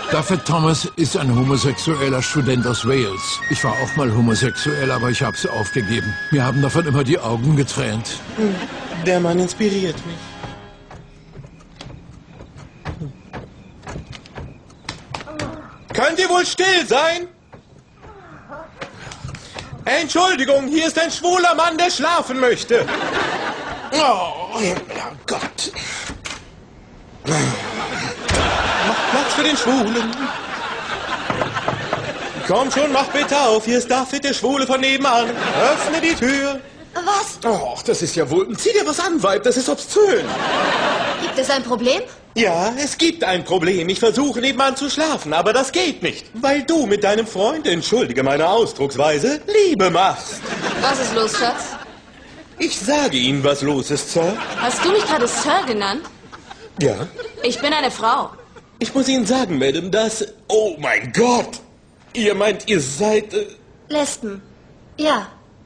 David Thomas ist ein homosexueller Student aus Wales. Ich war auch mal homosexuell, aber ich habe es aufgegeben. Mir haben davon immer die Augen getränt. Der Mann inspiriert mich. Könnt ihr wohl still sein? Entschuldigung, hier ist ein schwuler Mann, der schlafen möchte. Oh, Gott. Macht Platz für den Schwulen. Komm schon, mach bitte auf. Hier ist David, der Schwule von nebenan. Öffne die Tür. Was? Och, das ist ja wohl... Zieh dir was an, Weib, das ist obszön. Gibt es ein Problem? Ja, es gibt ein Problem. Ich versuche nebenan zu schlafen, aber das geht nicht. Weil du mit deinem Freund, entschuldige meine Ausdrucksweise, Liebe machst. Was ist los, Schatz? Ich sage Ihnen, was los ist, Sir. Hast du mich gerade Sir genannt? Ja? Ich bin eine Frau. Ich muss Ihnen sagen, Madame, dass... Oh mein Gott! Ihr meint, ihr seid... Lesben. Ja.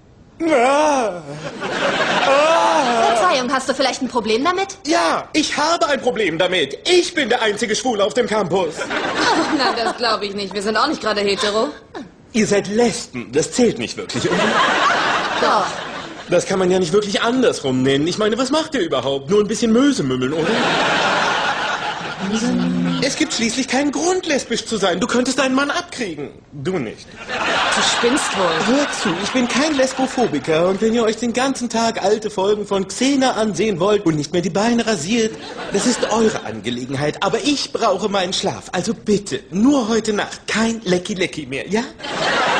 Verzeihung, hast du vielleicht ein Problem damit? Ja, ich habe ein Problem damit. Ich bin der einzige Schwule auf dem Campus. Oh, nein, das glaube ich nicht. Wir sind auch nicht gerade hetero. Ihr seid Lesben. Das zählt nicht wirklich, oder? Doch. Das kann man ja nicht wirklich andersrum nennen. Ich meine, was macht ihr überhaupt? Nur ein bisschen Mösemümmeln, oder? Es gibt schließlich keinen Grund, lesbisch zu sein. Du könntest deinen Mann abkriegen. Du nicht. Du spinnst wohl. Hört zu, ich bin kein Lesbophobiker. Und wenn ihr euch den ganzen Tag alte Folgen von Xena ansehen wollt und nicht mehr die Beine rasiert, das ist eure Angelegenheit. Aber ich brauche meinen Schlaf. Also bitte, nur heute Nacht kein Lecki-Lecki mehr, ja?